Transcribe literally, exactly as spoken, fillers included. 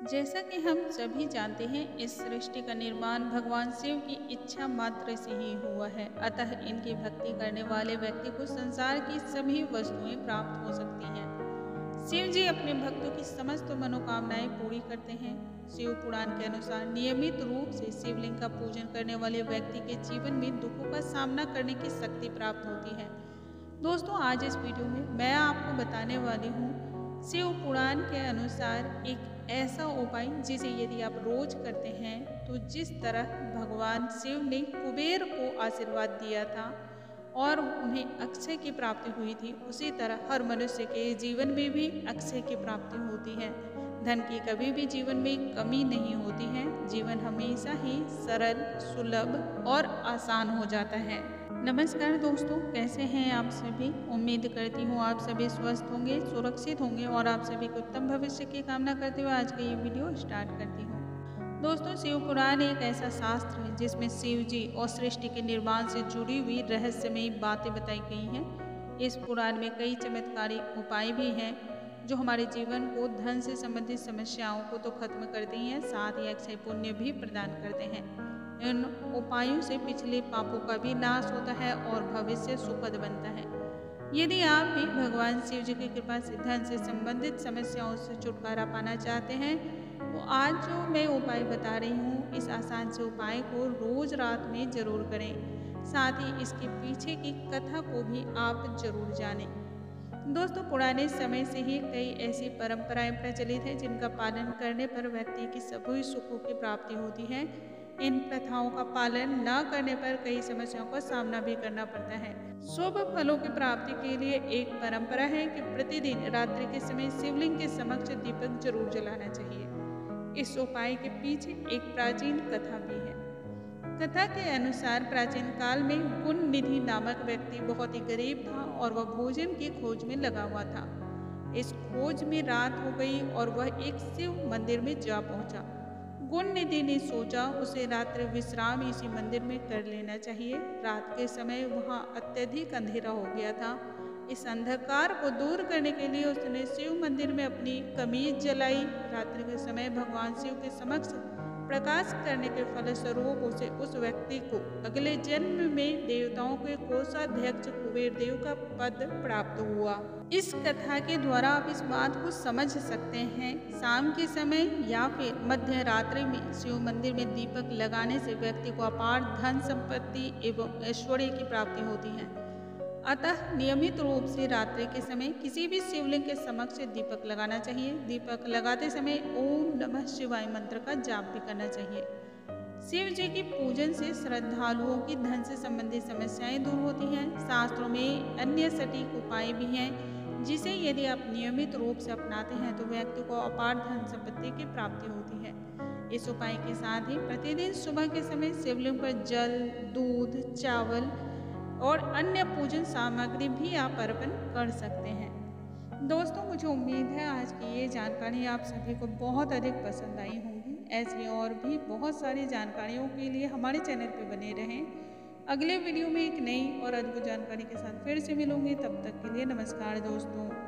जैसा कि हम सभी जानते हैं, इस सृष्टि का निर्माण भगवान शिव की इच्छा मात्र से ही हुआ है। अतः इनकी भक्ति करने वाले व्यक्ति को संसार की सभी वस्तुएं प्राप्त हो सकती हैं। शिव जी अपने भक्तों की समस्त मनोकामनाएं पूरी करते हैं। शिव पुराण के अनुसार नियमित रूप से शिवलिंग का पूजन करने वाले व्यक्ति के जीवन में दुखों का सामना करने की शक्ति प्राप्त होती है। दोस्तों, आज इस वीडियो में मैं आपको बताने वाली हूँ शिव पुराण के अनुसार एक ऐसा उपाय जिसे यदि आप रोज करते हैं तो जिस तरह भगवान शिव ने कुबेर को आशीर्वाद दिया था और उन्हें अक्षय की प्राप्ति हुई थी, उसी तरह हर मनुष्य के जीवन में भी अक्षय की प्राप्ति होती है। धन की कभी भी जीवन में कमी नहीं होती है। जीवन हमेशा ही सरल, सुलभ और आसान हो जाता है। नमस्कार दोस्तों, कैसे हैं आप सभी। उम्मीद करती हूँ आप सभी स्वस्थ होंगे, सुरक्षित होंगे और आप सभी को उत्तम भविष्य की कामना करते हुए आज का ये वीडियो स्टार्ट करती हूँ। दोस्तों, शिव पुराण एक ऐसा शास्त्र है जिसमें शिव जी और सृष्टि के निर्माण से जुड़ी हुई रहस्यमयी बातें बताई गई हैं। इस पुराण में कई चमत्कारी उपाय भी हैं जो हमारे जीवन को धन से संबंधित समस्याओं को तो खत्म करते हैं, साथ ही अक्षय पुण्य भी प्रदान करते हैं। इन उपायों से पिछले पापों का भी नाश होता है और भविष्य सुखद बनता है। यदि आप भी भगवान शिव जी की कृपा से धन से संबंधित समस्याओं से छुटकारा पाना चाहते हैं तो आज जो मैं उपाय बता रही हूँ, इस आसान से उपाय को रोज रात में जरूर करें। साथ ही इसके पीछे की कथा को भी आप जरूर जानें। दोस्तों, पुराने समय से ही कई ऐसी परंपराएं प्रचलित हैं जिनका पालन करने पर व्यक्ति की सभी सुखों की प्राप्ति होती है। इन प्रथाओं का पालन न करने पर कई समस्याओं का सामना भी करना पड़ता है। शुभ फलों की प्राप्ति के लिए एक परंपरा है कि प्रतिदिन रात्रि के समय शिवलिंग के समक्ष दीपक जरूर जलाना चाहिए। इस उपाय के पीछे एक प्राचीन कथा भी है। कथा के अनुसार प्राचीन काल में गुण निधि नामक व्यक्ति बहुत ही गरीब था और वह भोजन की खोज में लगा हुआ था। इस खोज में रात हो गई और वह एक शिव मंदिर में जा पहुंचा। गुण निधि ने सोचा उसे रात्रि विश्राम इसी मंदिर में कर लेना चाहिए। रात के समय वहां अत्यधिक अंधेरा हो गया था। इस अंधकार को दूर करने के लिए उसने शिव मंदिर में अपनी कमीज जलाई। रात्रि के समय भगवान शिव के समक्ष प्रकाश करने के फलस्वरूप उसे उस व्यक्ति को अगले जन्म में देवताओं के कोषाध्यक्ष कुबेर देव का पद प्राप्त हुआ। इस कथा के द्वारा आप इस बात को समझ सकते हैं। शाम के समय या फिर मध्य रात्रि में शिव मंदिर में दीपक लगाने से व्यक्ति को अपार धन संपत्ति एवं ऐश्वर्य की प्राप्ति होती है। अतः नियमित रूप से रात्रि के समय किसी भी शिवलिंग के समक्ष दीपक लगाना चाहिए। दीपक लगाते समय ओम नमः शिवाय मंत्र का जाप भी करना चाहिए। शिव जी की पूजन से श्रद्धालुओं की धन से संबंधित समस्याएं दूर होती हैं। शास्त्रों में अन्य सटीक उपाय भी हैं जिसे यदि आप नियमित रूप से अपनाते हैं तो व्यक्ति को अपार धन संपत्ति की प्राप्ति होती है। इस उपाय के साथ ही प्रतिदिन सुबह के समय शिवलिंग पर जल, दूध, चावल और अन्य पूजन सामग्री भी आप अर्पण कर सकते हैं। दोस्तों, मुझे उम्मीद है आज की ये जानकारी आप सभी को बहुत अधिक पसंद आई होगी। ऐसी और भी बहुत सारी जानकारियों के लिए हमारे चैनल पर बने रहें। अगले वीडियो में एक नई और अद्भुत जानकारी के साथ फिर से मिलूंगी। तब तक के लिए नमस्कार दोस्तों।